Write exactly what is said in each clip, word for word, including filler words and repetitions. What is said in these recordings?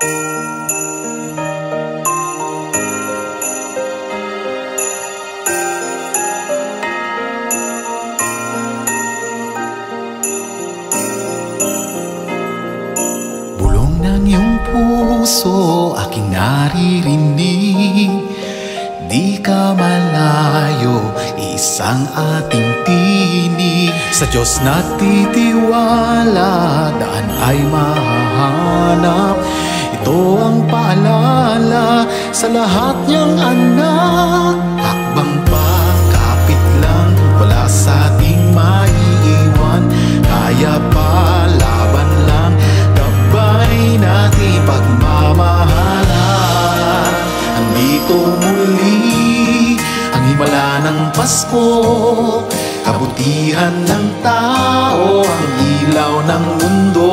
Ng iyong puso aking naririnig, di ka malayo, isang ating tinig. Sa Diyos natitiwala, daan ay mahahanap. Ito ang paalala sa lahat niyang anak. Hakbang pa, kapit lang, wala sa ating maiiwan. Kaya pa, laban lang, gabay natin pagmamahalan. Andito muli ang himala ng Pasko, kabutihan ng tao, ang ilaw ng mundo.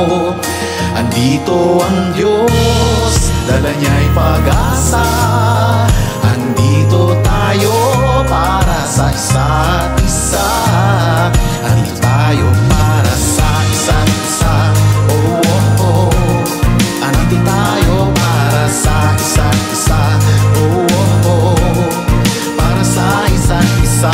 Andito ang Diyos, dala niya'y pag-asa. Andito tayo para sa isa't isa. Andito tayo para sa isa't isa. Oh, oh, oh. Andito tayo para sa isa't isa. Oh, oh, oh. Para sa isa't isa.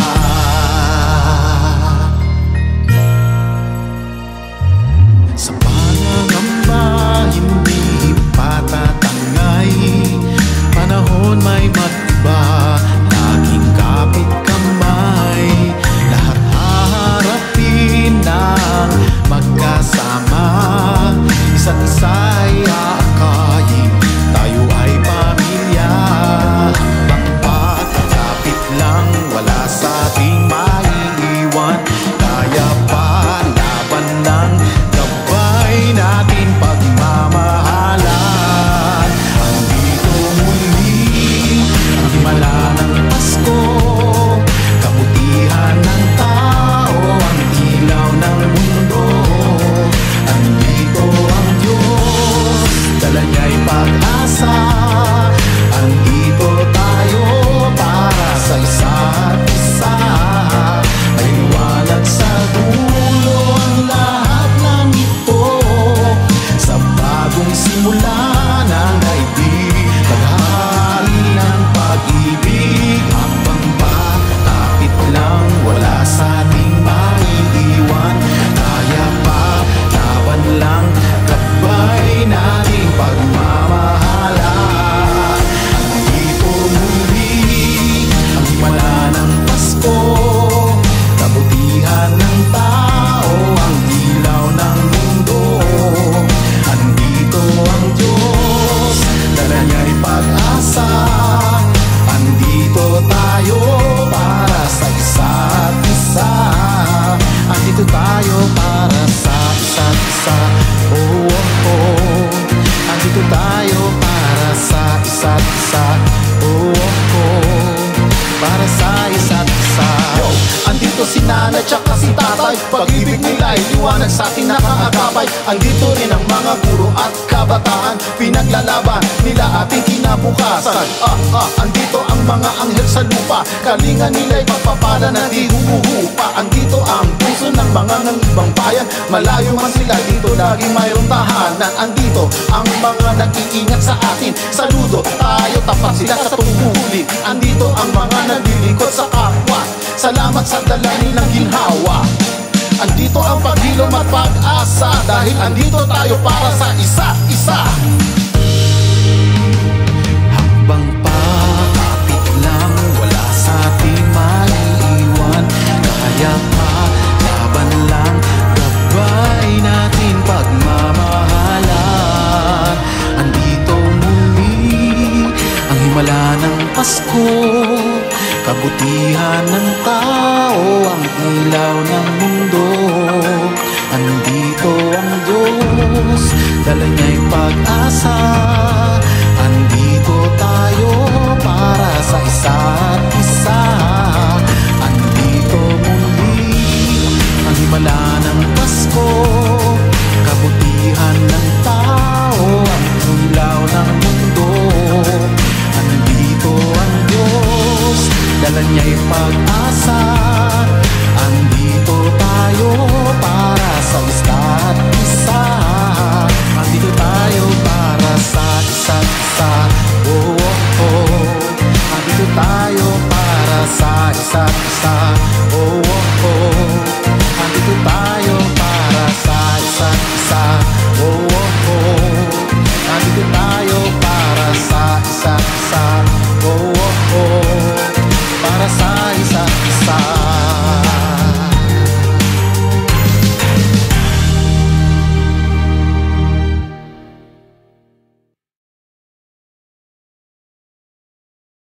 Sa pangangamba hindi patatangay, panahon may mag-iba, laging kapit kamay. Lahat haharapin ng magkasama, isa't isa'y aakayin, tayo ay pamilya. Habang patatapit lang, wala sa ating maiiwan. Kaya pa, laban lang, gabay natin pagmamahalan. Andito muli ang himala ng Pasko, kabutihan ng tao, ang ilaw ng mundo. Andito ang Diyos, dala niya'y pag-asa. Andito tayo para sa isa't isa. Ay liwanag sa dulo ang lahat ng ito, sa bagong simula ng daigdig, paghahari ng pag-ibig. Habang patapit lang, wala sa ating maiiwan. Kaya pa, laban lang, gabay nating pagmamahalan. Andito muli ang himala ng Pasko, kabutihan ng tao, ang ilaw ng mundo. Andito ang Diyos, dala niya'y pag-asa. Andito tayo para sa isa't isa. Andito tayo para sa isa't isa. Oh, oh, oh. Andito tayo para sa isa't isa. Oh, oh, oh. Para sa isa't isa. Yo, andito si nanay tsaka si tatay, pag-ibig nila'y liwanag sa ating nakaagapay. Andito rin ang mga guro at kabataan, pinaglalaban nila ating kinabukasan. Ah, ah, andito ang mga anghel sa lupa, kalinga nila'y pagpapala na di humuhupa. Andito ang puso ng mga ng ibang bayan, malayo man sila dito laging mayroong tahanan. Andito ang mga nag-iingat sa atin, saludo tayo, tapat sila sa tungkulin. Andito ang mga naglilingkod sa kapwa, salamat sa dala nilang ginhawa. Andito ang paghilom at pag-asa, dahil andito tayo para sa isa't isa. Habang patapit lang, wala sa ating maiiwan. Kaya pa, laban lang, gabay natin pagmamahalan. Andito muli ang himala ng Pasko, kabutihan ng tao, ang ilaw ng mundo. Andito ang Diyos, dala niya'y pag-asa. Andito tayo para sa isa't isa. Andito muli